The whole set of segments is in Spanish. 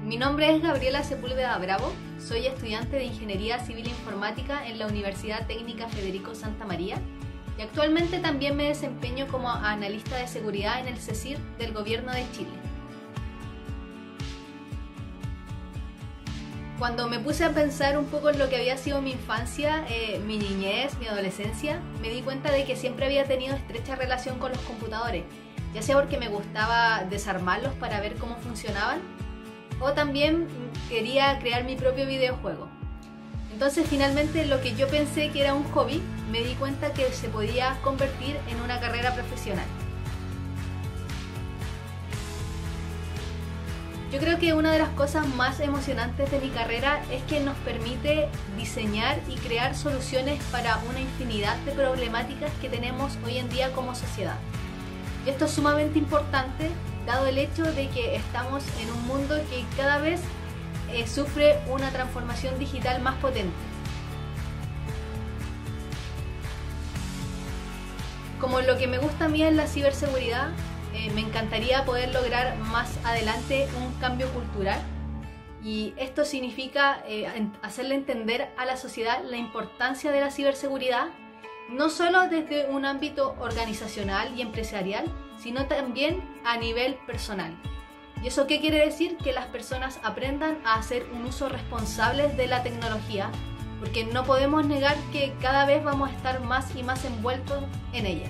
Mi nombre es Gabriela Sepúlveda Bravo, soy estudiante de Ingeniería Civil Informática en la Universidad Técnica Federico Santa María y actualmente también me desempeño como analista de seguridad en el CECIR del Gobierno de Chile. Cuando me puse a pensar un poco en lo que había sido mi infancia, mi niñez, mi adolescencia, me di cuenta de que siempre había tenido estrecha relación con los computadores, ya sea porque me gustaba desarmarlos para ver cómo funcionaban, o también quería crear mi propio videojuego. Entonces finalmente lo que yo pensé que era un hobby, me di cuenta que se podía convertir en una carrera profesional. Yo creo que una de las cosas más emocionantes de mi carrera es que nos permite diseñar y crear soluciones para una infinidad de problemáticas que tenemos hoy en día como sociedad. Y esto es sumamente importante dado el hecho de que estamos en un mundo que cada vez sufre una transformación digital más potente. Como lo que me gusta a mí es la ciberseguridad, me encantaría poder lograr más adelante un cambio cultural y esto significa hacerle entender a la sociedad la importancia de la ciberseguridad, no solo desde un ámbito organizacional y empresarial, sino también a nivel personal. ¿Y eso qué quiere decir? Que las personas aprendan a hacer un uso responsable de la tecnología, porque no podemos negar que cada vez vamos a estar más y más envueltos en ella.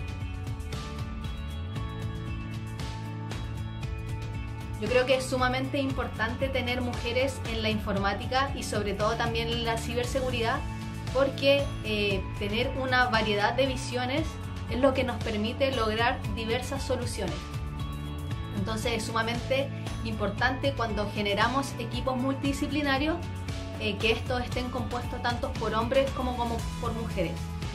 Yo creo que es sumamente importante tener mujeres en la informática y sobre todo también en la ciberseguridad, porque tener una variedad de visiones es lo que nos permite lograr diversas soluciones. Entonces es sumamente importante cuando generamos equipos multidisciplinarios que estos estén compuestos tanto por hombres como por mujeres.